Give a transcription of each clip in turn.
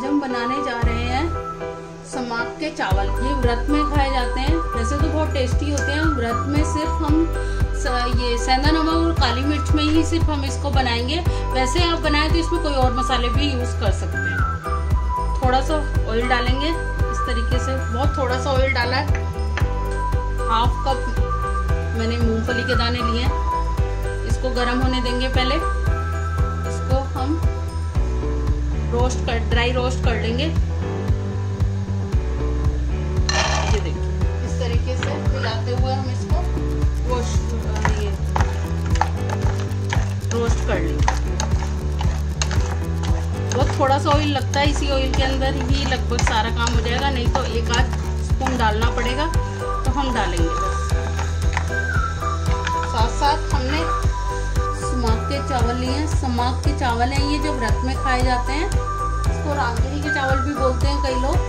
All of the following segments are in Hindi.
हम बनाने जा रहे हैं समाक के चावल। ये व्रत में खाए जाते हैं, वैसे तो बहुत टेस्टी होते हैं। व्रत में सिर्फ हम ये सेंधा नमक और काली मिर्च में ही सिर्फ हम इसको बनाएंगे। वैसे आप बनाए तो इसमें कोई और मसाले भी यूज कर सकते हैं। थोड़ा सा ऑयल डालेंगे इस तरीके से, बहुत थोड़ा सा ऑयल डाला है। हाफ कप मैंने मूंगफली के दाने लिए हैं। इसको गर्म होने देंगे पहले। इसको हम ड्राई रोस्ट कर लेंगे। ये देखिए इस तरीके से मिलाते हुए हम इसको रोस्ट कर लेंगे। बहुत थोड़ा सा ऑयल लगता है, इसी ऑयल के अंदर ही लगभग सारा काम हो जाएगा, नहीं तो एक आध स्पून डालना पड़ेगा, तो हम डालेंगे बस। साथ साथ हमने समाक के चावल लिए हैं। समाक के चावल हैं ये, जो व्रत में खाए जाते हैं। इसको रामगिरी के चावल भी बोलते हैं कई लोग।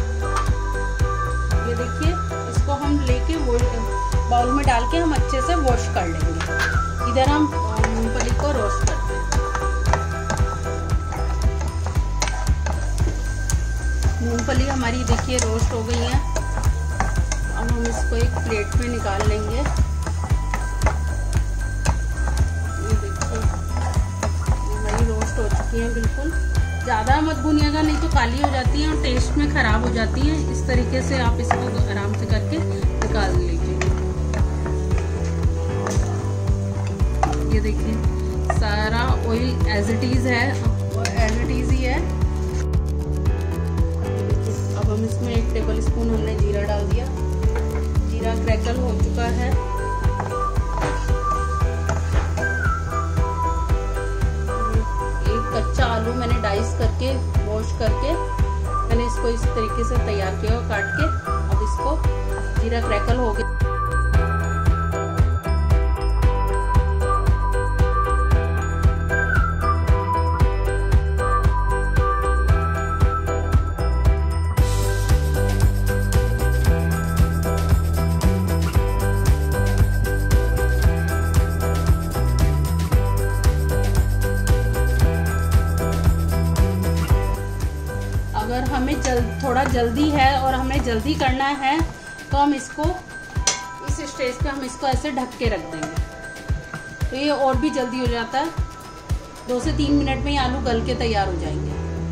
ये देखिए, इसको हम लेके बाउल में डाल के हम अच्छे से वॉश कर लेंगे। इधर हम मूंगफली को रोस्ट करते हैं। मूंगफली हमारी देखिए रोस्ट हो गई है। अब हम इसको एक प्लेट में निकाल लेंगे। ये देखिए हमारी रोस्ट हो चुकी है बिल्कुल। ज़्यादा मत भूनिएगा, नहीं तो काली हो जाती है और टेस्ट में ख़राब हो जाती है। इस तरीके से आप इसको आराम से करके निकाल लीजिए। ये देखिए सारा ऑयल एज इट इज़ है, एज इट इज़ ही है। अब हम इसमें 1 टेबल स्पून हमने जीरा डाल दिया। जीरा क्रैकल हो चुका है। एक कच्चा आलू मैंने डाइस करके वॉश करके मैंने इसको इस तरीके से तैयार किया और काट के। अब इसको जीरा क्रैकल हो गया। अगर हमें थोड़ा जल्दी है और हमें जल्दी करना है तो हम इसको इस स्टेज पे हम इसको ऐसे ढक के रख देंगे, तो ये और भी जल्दी हो जाता है। 2 से 3 मिनट में ही आलू गल के तैयार हो जाएंगे।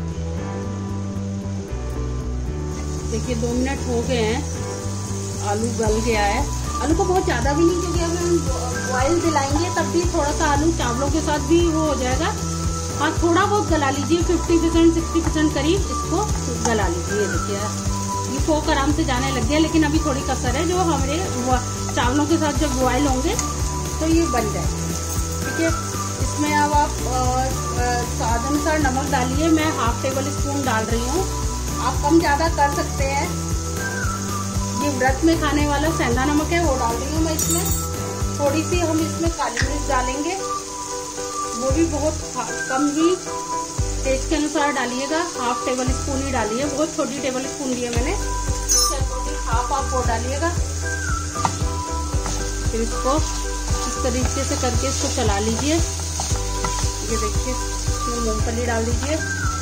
देखिए 2 मिनट हो गए हैं, आलू गल गया है। आलू को बहुत ज़्यादा भी नहीं, क्योंकि अगर हम बॉयल दिलाएंगे तब भी थोड़ा सा आलू चावलों के साथ भी वो हो जाएगा। हाँ, थोड़ा बहुत गला लीजिए, 50% 60% करीब इसको गला लीजिए। ये देखिए ये फोक आराम से जाने लग गया, लेकिन अभी थोड़ी कसर है, जो हमारे चावलों के साथ जब बॉयल होंगे तो ये बन जाएगा। ठीक है, इसमें अब आप स्वाद अनुसार नमक डालिए। मैं 1/2 टेबल स्पून डाल रही हूँ, आप कम ज़्यादा कर सकते हैं। ये व्रत में खाने वाला सेंधा नमक है, वो डाल रही हूँ मैं इसमें। थोड़ी सी हम इसमें काली मिर्च डालेंगे, वो भी बहुत कम ही, टेस्ट के अनुसार डालिएगा। 1/2 टेबल स्पून ही डालिए, बहुत छोटी टेबल स्पून ली है मैंने, 1/2 आप वो डालिएगा। फिर इसको इस तरीके से करके इसको चला लीजिए। ये देखिए इसमें मूंगफली डाल दीजिए।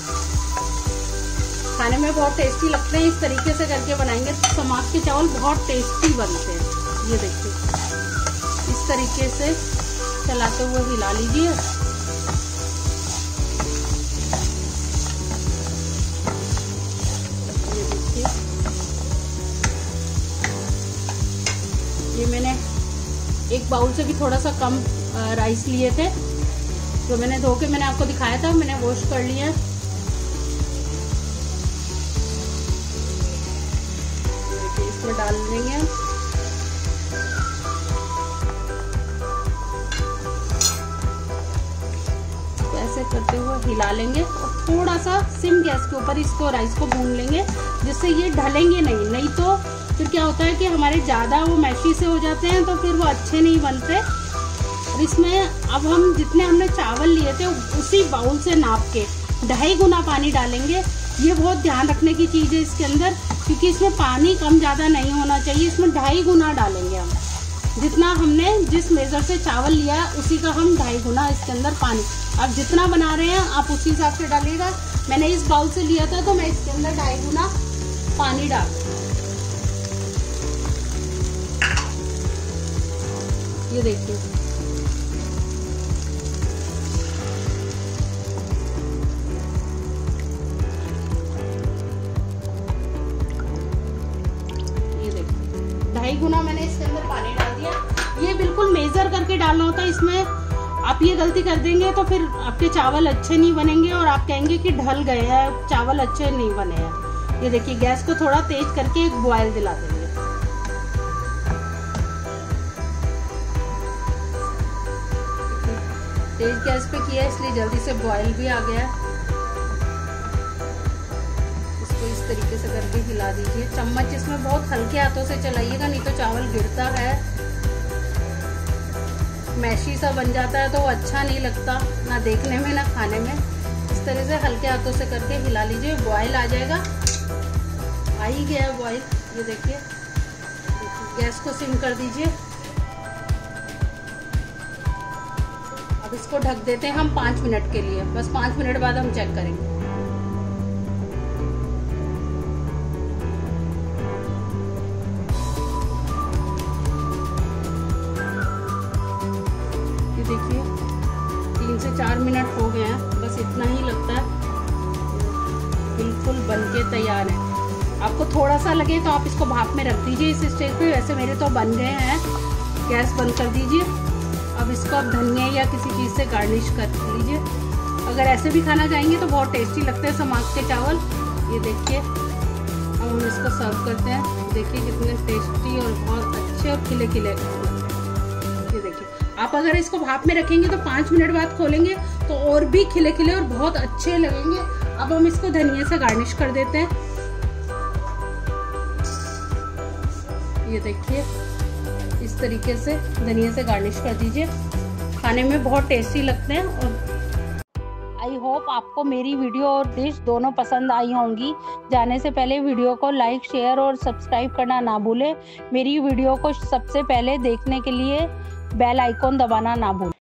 खाने में बहुत टेस्टी लगते हैं, इस तरीके से करके बनाएंगे तो समाक के चावल बहुत टेस्टी बनते हैं। ये देखिए इस तरीके से चलाते हुए हिला लीजिए। ये मैंने एक बाउल से भी थोड़ा सा कम राइस लिए थे, जो मैंने धो के मैंने आपको दिखाया था, मैंने वॉश कर लिया। इसमें डाल देंगे। तो ऐसे करते हुए हिला लेंगे और थोड़ा सा सिम गैस के ऊपर इसको राइस को भून लेंगे, जिससे ये ढलेंगे नहीं तो फिर क्या होता है कि हमारे ज़्यादा वो मैशी से हो जाते हैं, तो फिर वो अच्छे नहीं बनते। और इसमें अब हम जितने हमने चावल लिए थे उसी बाउल से नाप के 2.5 गुना पानी डालेंगे। ये बहुत ध्यान रखने की चीज़ है इसके अंदर, क्योंकि इसमें पानी कम ज़्यादा नहीं होना चाहिए। इसमें 2.5 गुना डालेंगे हम। जितना हमने जिस मेजर से चावल लिया है उसी का हम 2.5 गुना इसके अंदर पानी, आप जितना बना रहे हैं आप उसी हिसाब से डालिएगा। मैंने इस बाउल से लिया था तो मैं इसके अंदर 2.5 गुना पानी डाल, ये देखिए ढाई गुना मैंने इसके अंदर पानी डाल दिया। ये बिल्कुल मेजर करके डालना होता है, इसमें आप ये गलती कर देंगे तो फिर आपके चावल अच्छे नहीं बनेंगे और आप कहेंगे कि ढल गए हैं, चावल अच्छे नहीं बने हैं। ये देखिए गैस को थोड़ा तेज करके एक बॉयल दिला देंगे। तेज गैस पे किया इसलिए जल्दी से बॉयल भी आ गया। इसको इस तरीके से करके हिला दीजिए। चम्मच इसमें बहुत हल्के हाथों से चलाइएगा, नहीं तो चावल गिरता है, मैशी सा बन जाता है तो वो अच्छा नहीं लगता ना देखने में ना खाने में। इस तरह से हल्के हाथों से करके हिला लीजिए, बॉयल आ जाएगा। आ ही गया है बॉयल, ये देखिए। गैस को सिम कर दीजिए। अब इसको ढक देते हैं हम 5 मिनट के लिए, बस 5 मिनट बाद हम चेक करेंगे। देखिए 3 से 4 मिनट हो गए हैं, बस इतना ही लगता है, बिल्कुल बनके तैयार है। आपको थोड़ा सा लगे तो आप इसको भाप में रख दीजिए इस स्टेज पे। वैसे मेरे तो बन गए हैं। गैस बंद कर दीजिए। अब इसको आप धनिया या किसी चीज़ से गार्निश कर लीजिए। अगर ऐसे भी खाना चाहेंगे तो बहुत टेस्टी लगते हैं समाग के चावल। ये देखिए अब हम इसको सर्व करते हैं। देखिए कितने टेस्टी और बहुत अच्छे और खिले खिले। ये देखिए आप अगर इसको भाप में रखेंगे तो 5 मिनट बाद खोलेंगे तो और भी खिले खिले और बहुत अच्छे लगेंगे। अब हम इसको धनिया से गार्निश कर देते हैं। ये देखिए इस तरीके से धनिया से गार्निश कर दीजिए, खाने में बहुत टेस्टी लगते हैं। और आई होप आपको मेरी वीडियो और डिश दोनों पसंद आई होंगी। जाने से पहले वीडियो को लाइक, शेयर और सब्सक्राइब करना ना भूलें। मेरी वीडियो को सबसे पहले देखने के लिए बेल आइकॉन दबाना ना भूलें।